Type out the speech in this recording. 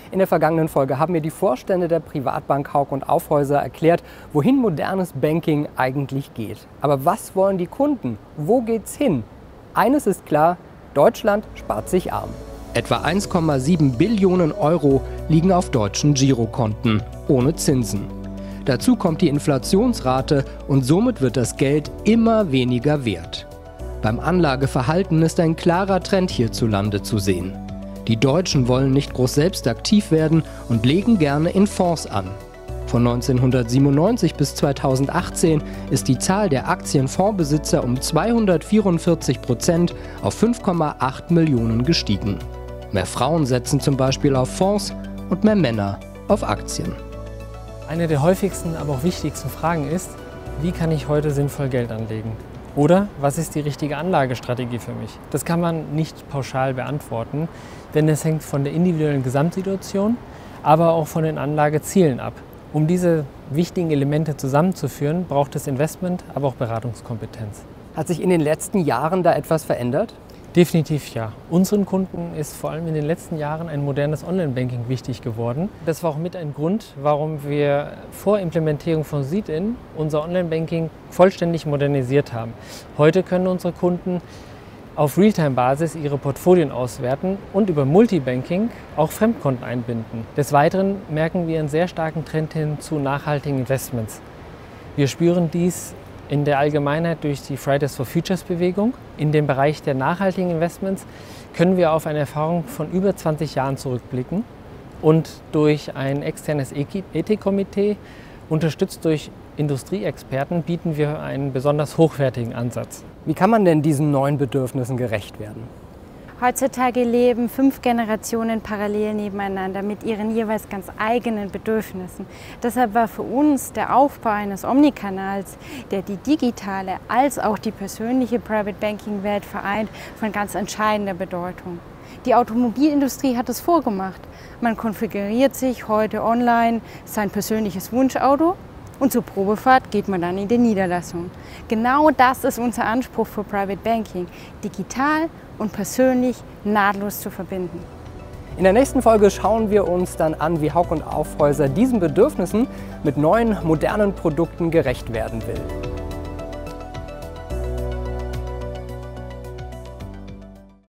In der vergangenen Folge haben mir die Vorstände der Privatbank Hauck & Aufhäuser erklärt, wohin modernes Banking eigentlich geht. Aber was wollen die Kunden? Wo geht's hin? Eines ist klar, Deutschland spart sich arm. Etwa 1,7 Billionen Euro liegen auf deutschen Girokonten, ohne Zinsen. Dazu kommt die Inflationsrate und somit wird das Geld immer weniger wert. Beim Anlageverhalten ist ein klarer Trend hierzulande zu sehen. Die Deutschen wollen nicht groß selbst aktiv werden und legen gerne in Fonds an. Von 1997 bis 2018 ist die Zahl der Aktienfondsbesitzer um 244% auf 5,8 Millionen gestiegen. Mehr Frauen setzen zum Beispiel auf Fonds und mehr Männer auf Aktien. Eine der häufigsten, aber auch wichtigsten Fragen ist, wie kann ich heute sinnvoll Geld anlegen? Oder was ist die richtige Anlagestrategie für mich? Das kann man nicht pauschal beantworten, denn es hängt von der individuellen Gesamtsituation, aber auch von den Anlagezielen ab. Um diese wichtigen Elemente zusammenzuführen, braucht es Investment, aber auch Beratungskompetenz. Hat sich in den letzten Jahren da etwas verändert? Definitiv ja. Unseren Kunden ist vor allem in den letzten Jahren ein modernes Online-Banking wichtig geworden. Das war auch mit ein Grund, warum wir vor Implementierung von Seedin unser Online-Banking vollständig modernisiert haben. Heute können unsere Kunden auf Realtime-Basis ihre Portfolien auswerten und über Multibanking auch Fremdkonten einbinden. Des Weiteren merken wir einen sehr starken Trend hin zu nachhaltigen Investments. Wir spüren dies in der Allgemeinheit durch die Fridays for Futures Bewegung. In dem Bereich der nachhaltigen Investments können wir auf eine Erfahrung von über 20 Jahren zurückblicken und durch ein externes Ethikkomitee, unterstützt durch Industrieexperten, bieten wir einen besonders hochwertigen Ansatz. Wie kann man denn diesen neuen Bedürfnissen gerecht werden? Heutzutage leben 5 Generationen parallel nebeneinander mit ihren jeweils ganz eigenen Bedürfnissen. Deshalb war für uns der Aufbau eines Omnikanals, der die digitale als auch die persönliche Private Banking Welt vereint, von ganz entscheidender Bedeutung. Die Automobilindustrie hat es vorgemacht. Man konfiguriert sich heute online sein persönliches Wunschauto und zur Probefahrt geht man dann in die Niederlassung. Genau das ist unser Anspruch für Private Banking, digital und persönlich nahtlos zu verbinden. In der nächsten Folge schauen wir uns dann an, wie Hauck & Aufhäuser diesen Bedürfnissen mit neuen, modernen Produkten gerecht werden will.